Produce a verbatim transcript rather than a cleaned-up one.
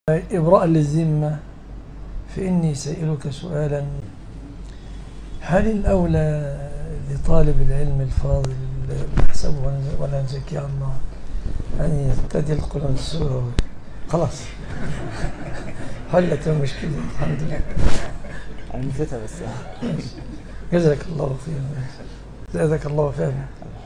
إبراء للذمة، فإني سائلك سؤالا: هل الأولى لطالب العلم الفاضل نحسبه ولا نزكي على الله أن يبتدي القرآن السورة؟ خلاص حلت المشكلة الحمد لله. أنا نسيتها بس. جزاك الله خيرا، زادك الله فهما.